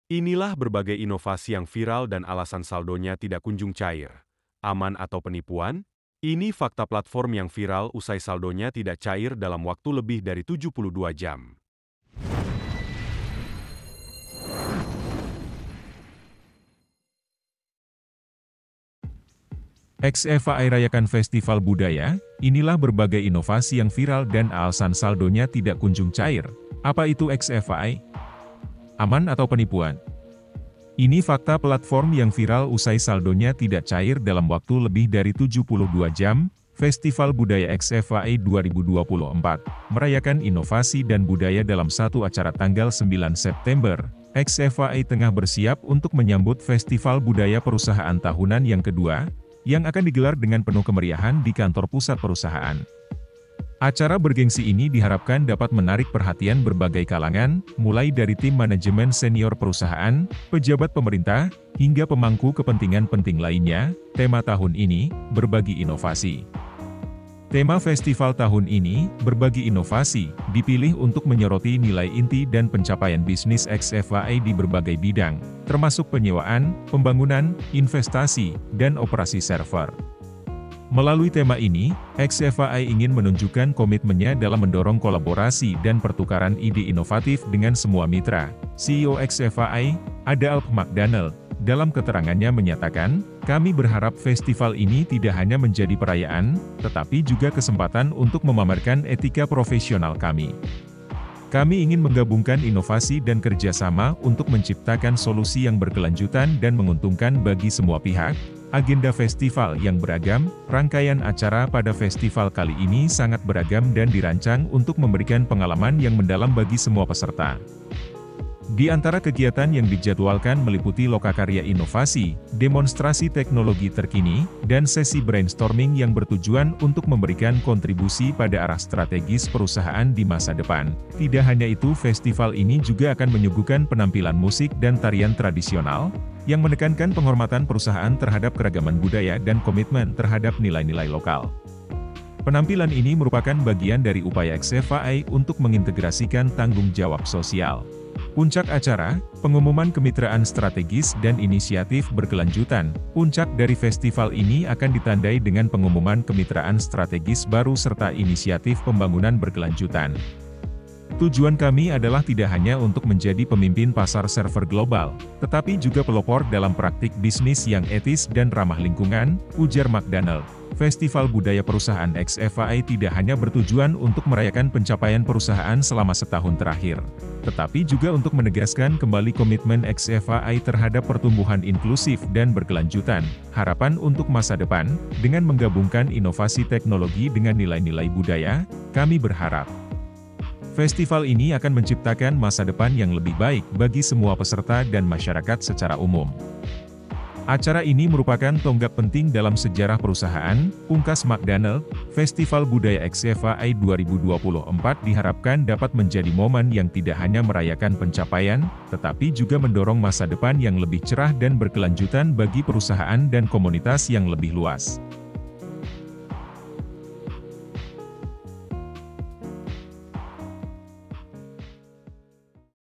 Inilah berbagai inovasi yang viral dan alasan saldonya tidak kunjung cair. Aman atau penipuan? Ini fakta platform yang viral usai saldonya tidak cair dalam waktu lebih dari 72 jam. XFAI rayakan festival budaya, inilah berbagai inovasi yang viral dan alasan saldonya tidak kunjung cair. Apa itu XFAI? Aman atau penipuan? Ini fakta platform yang viral usai saldonya tidak cair dalam waktu lebih dari 72 jam. Festival Budaya XFAI 2024 merayakan inovasi dan budaya dalam satu acara tanggal 9 September. XFAI tengah bersiap untuk menyambut Festival Budaya Perusahaan tahunan yang kedua, yang akan digelar dengan penuh kemeriahan di kantor pusat perusahaan. Acara bergengsi ini diharapkan dapat menarik perhatian berbagai kalangan, mulai dari tim manajemen senior perusahaan, pejabat pemerintah, hingga pemangku kepentingan penting lainnya. Tema tahun ini, berbagi inovasi. Tema festival tahun ini, berbagi inovasi, dipilih untuk menyoroti nilai inti dan pencapaian bisnis XFAI di berbagai bidang, termasuk penyewaan, pembangunan, investasi, dan operasi server. Melalui tema ini, XFAI ingin menunjukkan komitmennya dalam mendorong kolaborasi dan pertukaran ide inovatif dengan semua mitra. CEO XFAI, Ada Alp McDonald, dalam keterangannya menyatakan, kami berharap festival ini tidak hanya menjadi perayaan, tetapi juga kesempatan untuk memamerkan etika profesional kami. Kami ingin menggabungkan inovasi dan kerjasama untuk menciptakan solusi yang berkelanjutan dan menguntungkan bagi semua pihak. Agenda festival yang beragam, rangkaian acara pada festival kali ini sangat beragam dan dirancang untuk memberikan pengalaman yang mendalam bagi semua peserta. Di antara kegiatan yang dijadwalkan meliputi lokakarya inovasi, demonstrasi teknologi terkini, dan sesi brainstorming yang bertujuan untuk memberikan kontribusi pada arah strategis perusahaan di masa depan. Tidak hanya itu, festival ini juga akan menyuguhkan penampilan musik dan tarian tradisional, yang menekankan penghormatan perusahaan terhadap keragaman budaya dan komitmen terhadap nilai-nilai lokal. Penampilan ini merupakan bagian dari upaya XFAI untuk mengintegrasikan tanggung jawab sosial. Puncak acara, pengumuman kemitraan strategis dan inisiatif berkelanjutan. Puncak dari festival ini akan ditandai dengan pengumuman kemitraan strategis baru serta inisiatif pembangunan berkelanjutan. Tujuan kami adalah tidak hanya untuk menjadi pemimpin pasar server global, tetapi juga pelopor dalam praktik bisnis yang etis dan ramah lingkungan, ujar McDonald. Festival Budaya Perusahaan XFAI tidak hanya bertujuan untuk merayakan pencapaian perusahaan selama setahun terakhir, tetapi juga untuk menegaskan kembali komitmen XFAI terhadap pertumbuhan inklusif dan berkelanjutan. Harapan untuk masa depan, dengan menggabungkan inovasi teknologi dengan nilai-nilai budaya, kami berharap festival ini akan menciptakan masa depan yang lebih baik bagi semua peserta dan masyarakat secara umum. Acara ini merupakan tonggak penting dalam sejarah perusahaan, pungkas McDonald. Festival Budaya XFAI 2024 diharapkan dapat menjadi momen yang tidak hanya merayakan pencapaian, tetapi juga mendorong masa depan yang lebih cerah dan berkelanjutan bagi perusahaan dan komunitas yang lebih luas.